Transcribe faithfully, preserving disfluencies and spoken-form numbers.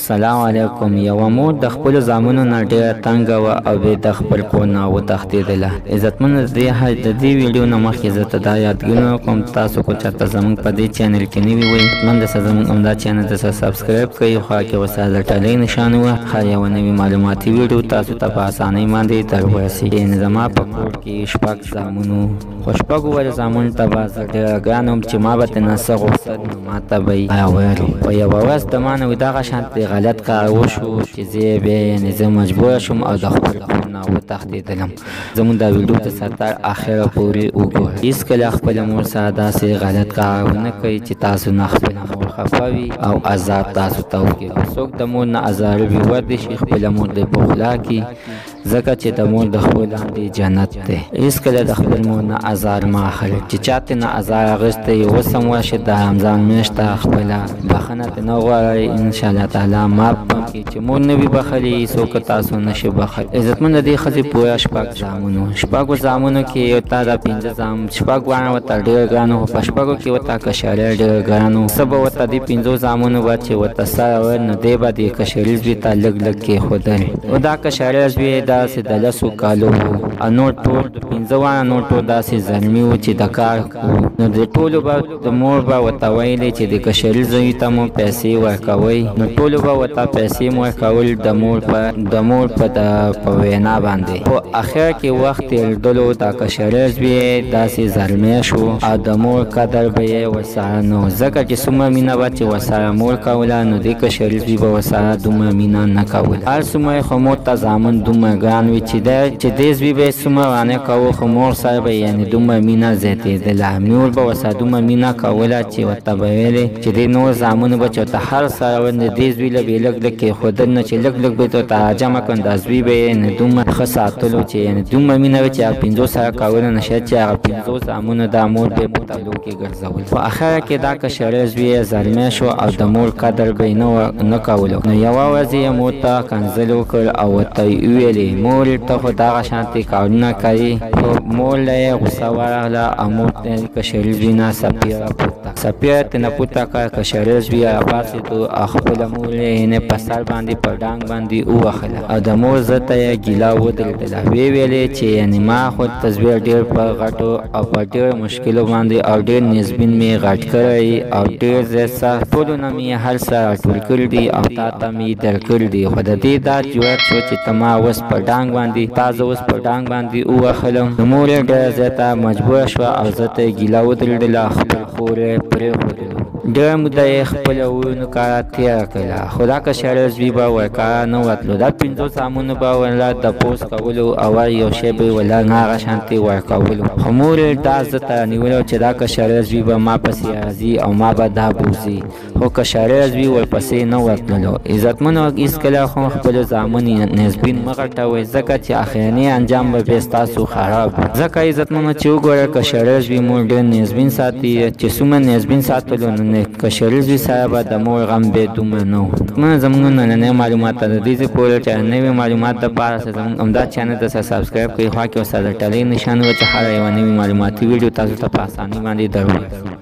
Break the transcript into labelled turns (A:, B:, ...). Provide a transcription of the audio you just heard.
A: السلام علیکم. یو مور د خپل زامنو نه ډیره تنګ و او به د خپل کور نه وتښتېدله. عزتمن د دې ویډیو نه مخکې زه ته دا یادګونه کوم تاسو کو چېرته زموږ په دې چینل کې نوي وئ من دسه زموږ همدا چینل دسه سبسکرایب کړئ، خوا کې ورسره د ټلۍ نښان ووهئ هر یوه نوي معلوماتي ویډیو تاسو ته په اسانۍ باندې در ورسېږي. یعنې زما په کور کې شپږ زامنو خو شپږو ولې زامنو ته به زه ډېره ګران وم چې ما به ترې نه څه غوښتل نو ما ته به یې ویل. په یوه ورځ د ما نه دغه شانتې غلط کار وشو چې زه بیا یعنې زه مجبوره شوم او د خپل کور نه وتښتېدلم. زموږ دا ویډیو ته سر تر اخره پورې وګورئ. هېڅکله خپله مور سره داسې غلط کار ونه کوئ چې تاسو نه خپله مور خفه وي او عذاب تاسو ته وکړي. که څوک د مور نه ازاروي ورده شي خپله مور دې په غلا کړي، ځکه چې د مور د خپل لاندې جنت دی. هېڅکله د خپل مور نه ازار مه اخلئ. چې چا ترې نه ازار اخیستی اوس هم ورشئ د رمضان میاشت ته خپله بښنه ترې نه غواړئ، انشاءالله تعالی معاف به کړي. چې مور نه وي بخلي څوک تاسو نشي بخلی. عزتمن د دې ښځې پوره شپږ زامنو شپږو زامنو کې ورته دا پنځه زامن شپږ واړه ورته ډېر ګران وو، په شپږو کې ورته کشری ډېر ګران وو. څه به ورته دې پنځو زامنو به چې ورته سره ول نو دی به دې کشري زوی ته لږ لږ کېښودل. او دا کشری زوی داسې د لسو کالو وو او نور ټول پنځه واړه نور ټول داسې زلمي وو چې د کار وو. نو د ټولو به د مور به ورته ویلې چې د کشري زوی ته مو پیسې ورکوئ، نو ټولو به ورته پیسې مو ورکول د مور په د مور په په وینا باندې. په اخر کې وخت تېرېدلو دا کشری زوی داسې زلمی شو او د مور قدر به یې ورسره نه و، ځکه چې څومره مینه به چې ورسره مور کوله نو دې کشري زوی به ورسره دومره مینه نه کوله. هر څومره خو مور ته زامن دومره ګران وي چې چې دې زوی به یې څومره وانه کوو خو مور سره به یعنې دومره مینه زیاتېدله. مور به ورسره دومره مینه کوله چې ورته به ویلې چې دې نور زامنو به چې ورته هر سره ول د دې زوی له به یې لږ لږ کېښودل، نو چې لږ لږ به یې ورته جمع کړل دا زوی به یې یعنې دومره ښه ساتلو چې یعنې دومره مینه وه چې هغه پنځو سره کوله نو شاید چې هغه پنځو زامنو دا مور به یې په تلو کې ګرځول. په اخره کې دا کشری زوی یې زلمی شو او د مور قدر به یې نه کولو. نو یوه ورځ یې مور ته کنځل وکړ او ورته یې وویلې مور ته خو دغه شانتې کارونه کوي. خو مور له یې غوسه ورغله او مور ته یې کشري زوی نه څپې راپورته څپې ترېنه پورته کړه. کشری زوی راپاڅېدو او خپله مور یې یعنې په سر باندې په ډانګ باندې ووهله او د مور زه ته یې ګیله ودرېدله. ویې ویلې چې یعنې ما خو تصویر ډېر په غټو او په ډېرو مشکلو باندې او ډېر نسبین مې غټ کړی او ډېر زیات سخت ټولو نه مې هر څه راټول کړي دي او تا ته مې درکړي دي. خو د دې دا جوړت شو چې ته ما اوس په ډانګ باندې تا زه اوس په ډانګ باندې ووهلم. نو مور یې ډېره زیاته مجبوره شوه او زه ته یې ګیله ودرېدله. خپل خور یې پرېښودلو. ډېره موده یې خپله وینو کاره تېره کړله خو دا کشری زوی به ورکاره نه وتلو. دا پنځو زامنو به ورله تپوس کولو او هر یو شی به یې ورله نه هغه شانتې ورکولو. خو مور یې دا زه ته رانیولو چې دا کشری زوی به ما پسې راځي او ما به دا بوځي، خو کشری زوی ورپسې نه ورتللو. عزتمنو هېڅکله هم خپلو زامنو نسبین مه غټوئ، ځکه چې اخرنی انجام به بیا ستاسو خراب وي. ځکه عزتمنو چې وګوره کشری زوی مور ډېر نسبین ساتي، چې څومره نسبین ساتلو نو کشري زوی سره به د مور غم بې دومره نه و. من زموږ نننۍ معلومات ته د دې ځای پورې چې نوي معلومات دپاره زموږ همدا چینل ته سبسکرایب کړئ، خوا کې ورسره د ټلۍ نښان ووهئ چې هره یوه نوي معلوماتي ویډیو تاسو ته په اسانۍ باندې در ورسېږي.